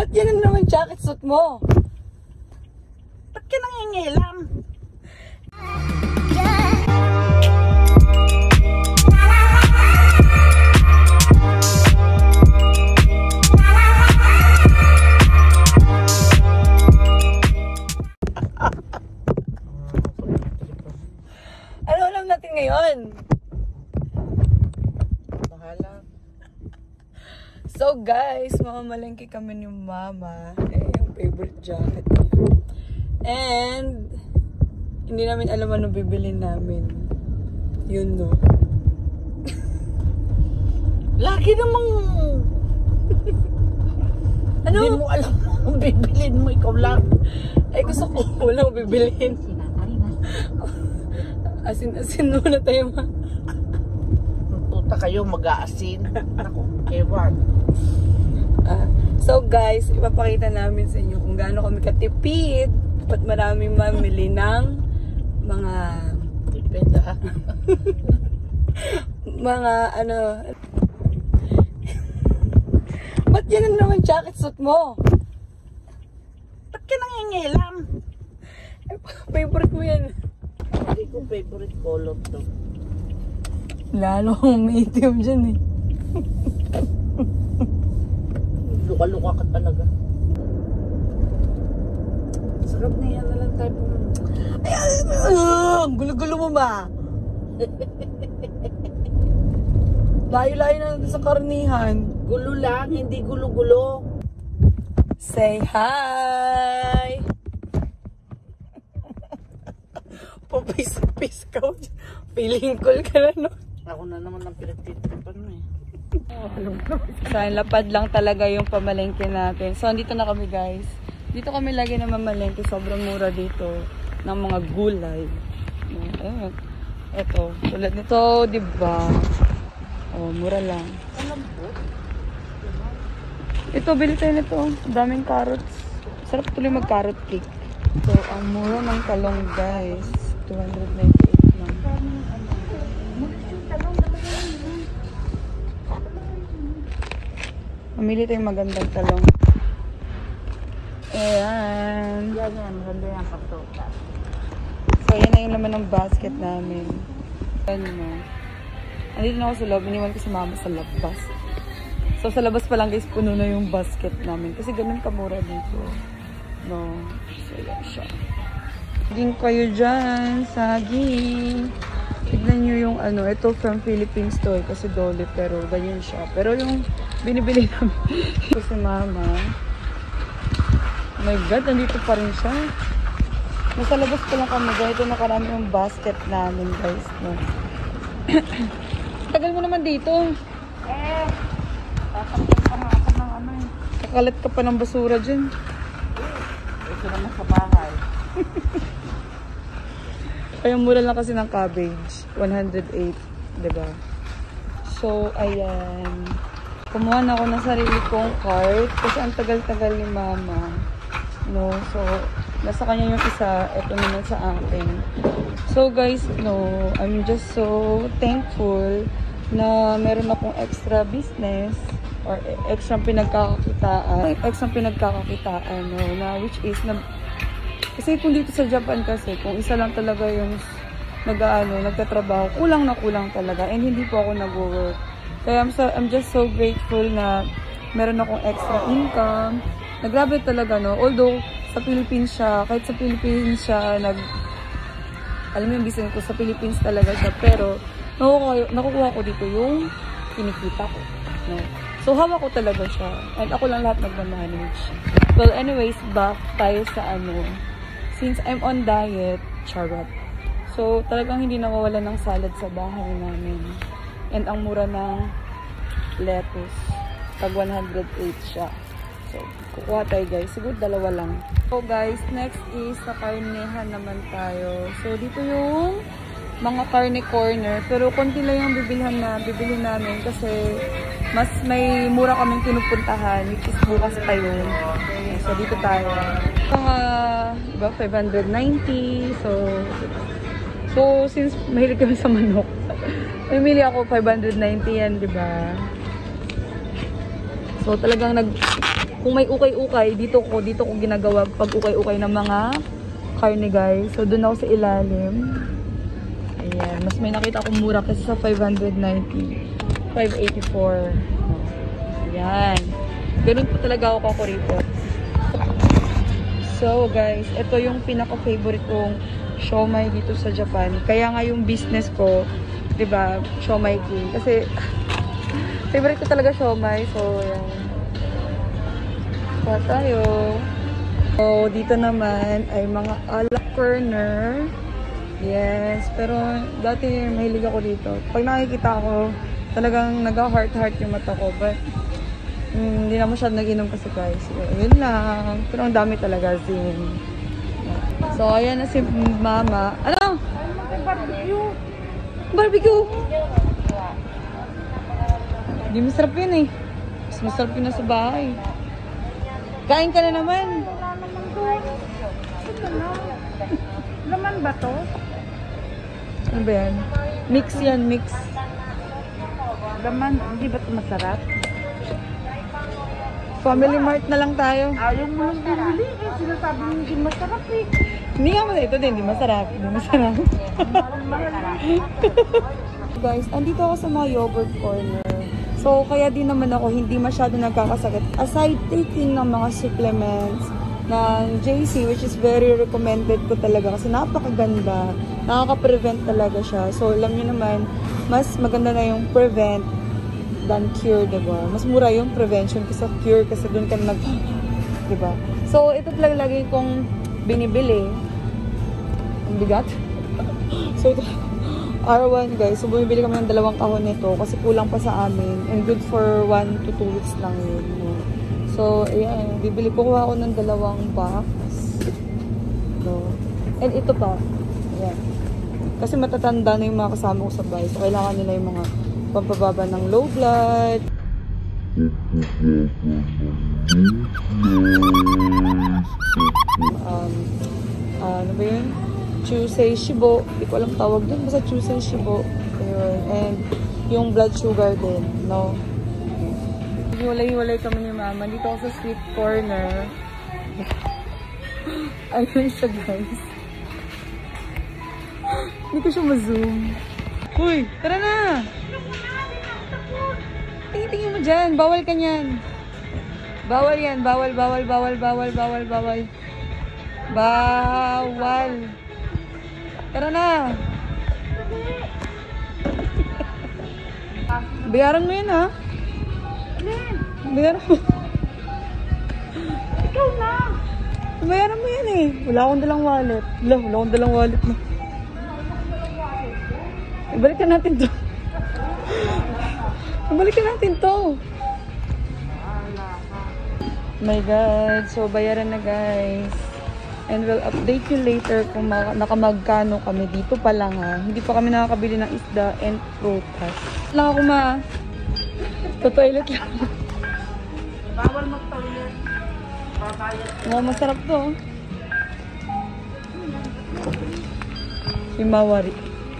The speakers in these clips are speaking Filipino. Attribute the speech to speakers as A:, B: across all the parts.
A: Ba't yan naman jacket suit mo?
B: Ba't ka nangingilam?
A: Ano alam natin ngayon?
B: Bahala.
A: So guys, mamamalengke kami ni Mama. Yung favorite jacket niya. And hindi namin alam ano bibilin namin. Yun no.
B: Lagi namang
A: Ano?
B: hindi mo alam kung bibilin mo, ikaw lang.
A: Ay gusto ko wala ko bibilin. Asin muna tayo ma.
B: Puta kayo mag-aasin. Ako, ewan.
A: So guys, ipapakita namin sa inyo kung gaano kami katipid. Ba't maraming mamili ng mga
B: Depende ha.
A: mga ano. Ba't yan naman jacket suit mo?
B: Ba't ka nangingilam?
A: Favorite mo yan.
B: Hindi ko favorite color to.
A: Lalo kung medium dyan eh.
B: Luka-luka ka talaga. Sarap na yan na lang tayo.
A: Ang gulo-gulo mo ba? Layo-layo na natin sa karnihan.
B: Gulo lang, hindi gulo-gulo.
A: Say hi! Papis-pis ka. Feeling cool ka na, no?
B: Ako na naman ang pinagtitripan mo eh.
A: So, lapad lang talaga yung pamalengke natin. So, andito na kami, guys. Dito kami lagi na mamalengke. Sobrang mura dito ng mga gulay. Ayun. Ito. Tulad nito, diba? Oh, mura lang.
B: Alam po?
A: Ito, bili tayo nito. Daming carrots. Sarap tuloy mag-carrot cake. So, ang mura ng talong, guys. 298 lang. Mamili tayong magandang talong. Ayan.
B: Yan yan, maganda yung pagtuta.
A: So, yan na yung laman ng basket namin. Ayan mo. Andito na ako sa loob. Iniwan ko si Mama sa labas. So, sa labas pa lang guys, puno na yung basket namin. Kasi ganun kamura dito. No. So, yan siya. Saging kayo dyan. Saging. Tignan nyo yung ano. Ito from Philippines to. Kasi dole. Pero ganyan siya. Pero yung binibili namin ito si Mama. Oh my God. Nandito pa rin siya. Nasa labas pa lang kami. Ganito nakarami yung basket namin guys. No? Tagal mo naman dito.
B: Sasakyan pa nga ako ng ano eh.
A: Kakalat ka pa ng basura dyan.
B: Ito naman sa bahay.
A: Kaya mura lang kasi ng cabbage. 108. Diba? So, ayan. Kumuha na ako ng sarili kong cart. Kasi ang tagal-tagal ni Mama. No? So, nasa kanya yung isa. Ito naman sa akin. So, guys, no. I'm just so thankful na meron akong extra business or extra pinagkakakitaan. No? Na which is, kasi kung dito sa Japan kasi, kung isa lang talaga yung nagtatrabaho, kulang na kulang talaga. And hindi po ako nag-work. Kaya I'm just so grateful na meron akong extra income. Nagrabe talaga, no? Although, sa Philippines siya, kahit sa Philippines siya, alam mo yung business ko, sa Philippines talaga siya. Pero, nakukuha ko dito yung kinikita ko. No? So, hawak ko talaga siya. And ako lang lahat nagmamanage. Well, anyways, back tayo sa since I'm on diet, charot. So, talagang hindi nawawala ng salad sa bahay namin. And ang mura ng lettuce. Tag 108 siya. So, kukuha tayo guys. Siguro dalawa lang. So guys, next is sa karnehan naman tayo. So, dito yung mga karne corner. Pero konti lang yung bibilhin namin kasi mas may mura kaming pinupuntahan. Which is bukas pa yun. So, dito tayo. Mga, diba, 590. So, since mahilig kami sa manok, pumili ako 590 yan, diba? So, talagang kung may ukay-ukay, dito ko ginagawa pag ukay-ukay ng mga karne guys. So doon ako sa ilalim. Ayan, mas may nakita akong mura kasi sa 590. 584. Ayan. Ganun po talaga ako kakuripot. So guys, ito yung pinaka-favorite kong siomai dito sa Japan. Kaya nga yung business ko, 'di ba, Siomai King. Kasi favorite ko talaga siomai. So ayan. Pa tayo. So dito naman ay mga alak corner. Yes, pero dati mahilig ako dito. Pag nakikita ko, talagang nag-heart-heart yung mata ko. But hindi na masyadong nag-inom kasi guys. Yun lang. Pero ang dami talaga, zin. So, ayan na si Mama. Ano?
B: Barbecue.
A: Barbecue! Hindi masarap yun eh. Mas masarap yun na sa bahay. Kain ka na naman.
B: Wala naman doon. Ito na. Laman ba to?
A: Ano ba yan? Mix yan, mix.
B: Laman, hindi ba ito masarap?
A: Family Mart na lang tayo.
B: Ayaw mo lang bumili eh. Sinasabi mo hindi masarap eh.
A: Hindi nga masarap. Ito din, hindi masarap. Hindi masarap. Guys, andito ako sa mga yogurt corner. So, kaya din naman ako hindi masyado nagkakasakit. Aside taking ng mga supplements ng JC, which is very recommended ko talaga kasi napakaganda. Nakaka-prevent talaga siya. So, alam niyo naman, mas maganda na yung prevent than cure, diba? Mas mura yung prevention kasi cure kasi doon ka nag... diba? So, ito talaga lagi kong binibili. Ang bigat. So, ito, R1 guys. So, bumibili kami ng 2 kahon nito kasi kulang pa sa amin. And good for 1 to 2 weeks lang yun. No? So, ayan. Kukuha ako ng 2 box. No? And ito pa. Ayan. Kasi matatanda na yung mga kasama ko sa bahay. So, kailangan nila yung mga pampababa ng low blood. Ano ba yun? Chusei Shibo. Hindi ko alam tawag dun. Basta Chusei Shibo. Ayun. And yung blood sugar din. No? Hiwalay-hiwalay kami ni Mama. Dito ako sa sweet corner. Ayun siya guys. Hindi ko siya ma-zoom. Uy! Tara na! Tingin mo dyan. Bawal ka nyan. Bawal yan. Bawal, bawal, bawal, bawal, bawal, bawal. Bawal. Tara na. Bayaran mo yun, ha? Bayaran mo.
B: Ikaw na.
A: Bayaran mo yan, eh. Wala akong dalang wallet. Wala akong dalang wallet na. Ibalikan natin to. Ibalikan natin to. My God. So, bayaran na guys. And we'll update you later kung nakamagkano kami. Dito pa lang ha. Hindi pa kami nakakabili ng isda and prutas. Lang ako ma. To-toilet lang.
B: Bawal mag-toilet.
A: Mukhang masarap to. Himawari.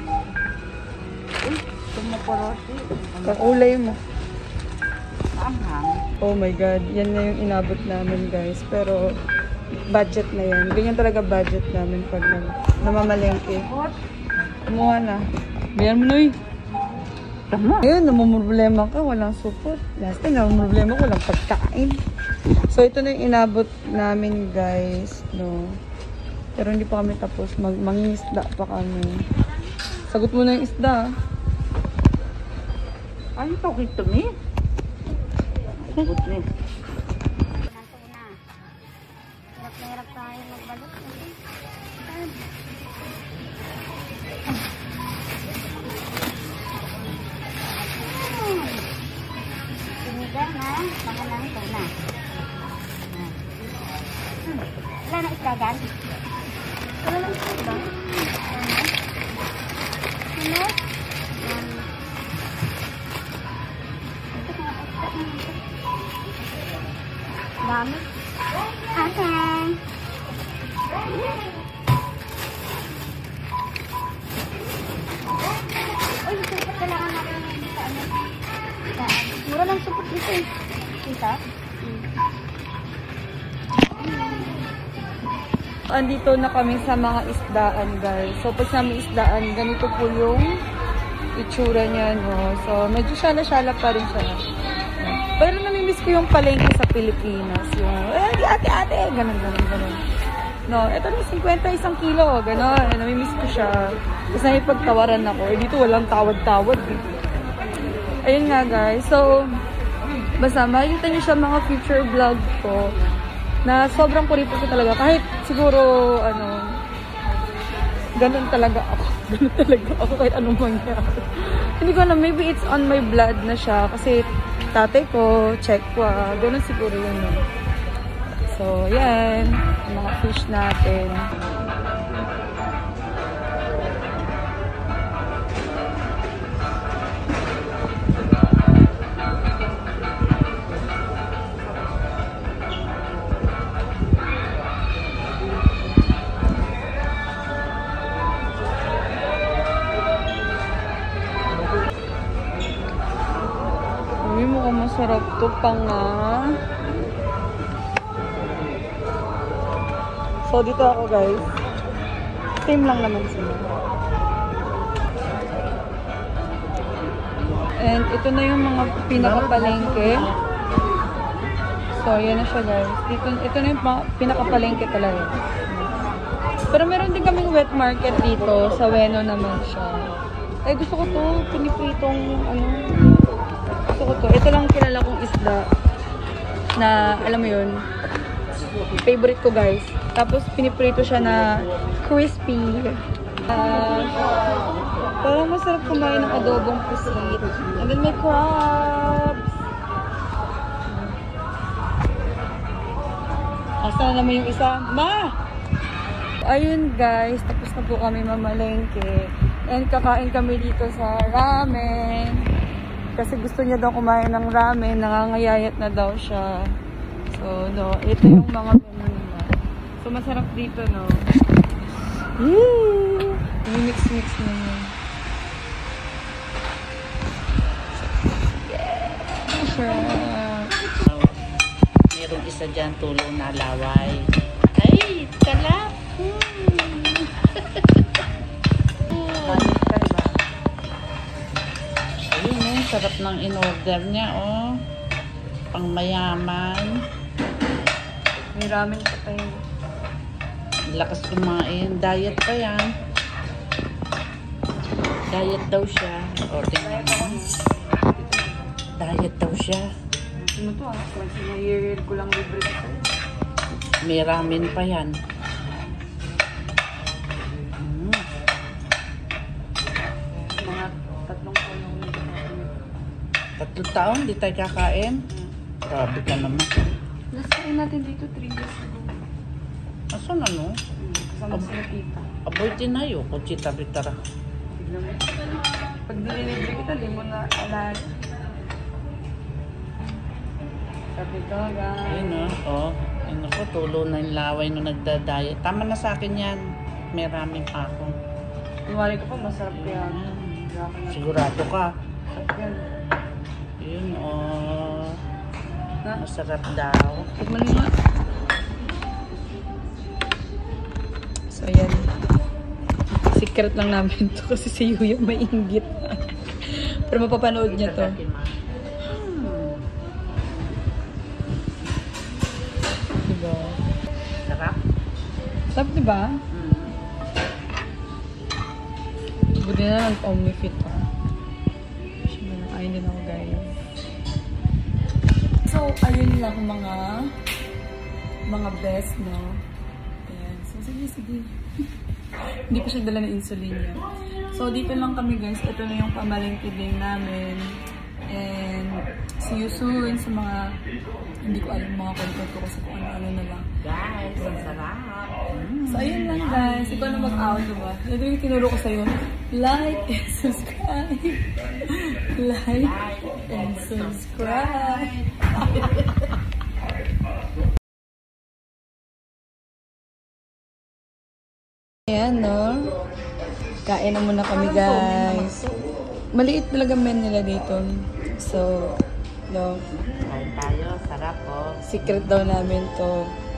B: Tumaporosi.
A: Kakulay mo.
B: Anghang.
A: Oh my God. Yan na yung inabot namin guys. Pero budget na yan. Ganyan talaga budget namin pag namamalengke. Kumuha na. Bayan mo na eh.
B: Tama.
A: Ngayon, namumroblema ka. Walang support. Last time, namumroblema ko. Walang pagkain. So, ito na yung inabot namin guys. No? Pero hindi pa kami tapos. Mangingisda pa kami. Sagot mo na yung isda.
B: Ano talking to me? Sagot ni.
C: Hirap tayo magbalot. Sinigang na, baka lang ito na. Wala na iskagan? Wala lang iskagan? Ano? Dami. Okay. Uy, supot kailangan natin sa ano. Mura lang supot dito eh. Kita?
A: Andito na kami sa mga isdaan, guys. So, pag sa mga isdaan, ganito po yung itsura niya, no? So, medyo syala-syala pa rin siya. Pero namimiss ko yung palengke sa Pilipinas. Yung, ate, ganun. No, ito na 51 kilo, gano'n. Namimiss ko siya. Tapos nakipagtawaran ako. Eh, dito walang tawad-tawad. Ayun nga, guys. So, basta makikita niyo siya mga future vlog ko na sobrang kuripot ko talaga. Kahit siguro, ganun talaga ako. Ganun talaga ako kahit anong mangyari. Hindi ko alam, maybe it's on my blood na siya. Kasi tatay ko, check ko, ganun siguro yun. No? So, yan. Mga fish natin. Uy, mukhang masarap to pa nga. So, dito ako, guys. Same lang naman sila. And ito na yung mga pinakapalengke. So, yan na siya, guys. Ito na yung pinakapalengke talaga. Pero meron din kaming wet market dito. Sa Ueno naman siya. Eh, gusto ko to. Pinipritong, gusto ko to. Ito lang kilala kong isda. Na, alam mo yun, favorite ko, guys. Tapos, piniprito siya na crispy. Parang masarap kumain ng adobong pusit. And then may crabs. Asa na naman yung isa? Ma! Ayun, guys. Tapos na po kami mamalengke. And kakain kami dito sa ramen. Kasi gusto niya daw kumain ng ramen. Nangangayayat na daw siya. So, no. Ito yung mga menu nila. So, masarap dito, no? Yee! Mix-mix na yun. Yeah! Sarap!
D: Merong isa dyan, tulo na laway. Ay! Kalap!
A: Manis ka, diba?
D: Ayun, sarap ng in-order niya, oh. Pang mayaman.
A: May ramen pa tayo.
D: Lakas kumain. Diet pa yan. Diet daw siya. O, tingnan mo. Diet daw siya.
A: Ano to, Kasi na-year ko lang libre ito.
D: May ramen pa yan.
A: Mga 3 taon lang ulit.
D: 3 taon, di tayo kakain. Grabe ka naman.
A: Last time natin dito 3 years ago.
D: Asan ano?
A: Kasama sila tita.
D: Aboy tinayo. Kuchita-bitara.
A: Tignan mo. Pag nililibre kita, di mo na alala. Sabi ko, guys.
D: Ayun oh. Ano ko, tulo na yung laway nung nagda-diet. Tama na sa akin yan. May ramen pa ako.
A: Iwari ko pa, masarap kaya.
D: Sigurado ka.
A: Masarap yan.
D: Yun oh.
A: Na?
D: Masarap daw.
A: Tikman mo nga. So, ayan. Secret lang namin to kasi si Yuya mainggit. Pero mapapanood niya to. Diba?
D: Sarap.
A: Sarap, diba? Buti na lang Omnifit ha. Siyempre, nakain din ako, guys. So, ayun lang mga best, no? Ayan. So, sige. Hindi pa siya dala ng insulin niya. So, dito lang kami, guys. Ito na yung pamalengke din namin. And, see you soon sa mga, hindi ko alam mga content ko kasi kung ano na lang.
D: Guys, ang sarap.
A: So, ayun lang, guys. Ikaw na mag-out, diba? Ito yung tinuro ko sa'yo. Like and subscribe. Like and subscribe. Ayan, no? Kain na muna kami, guys. Maliit talaga men nila dito. So, no?
D: Kain tayo. Sarap oh.
A: Secret daw namin to.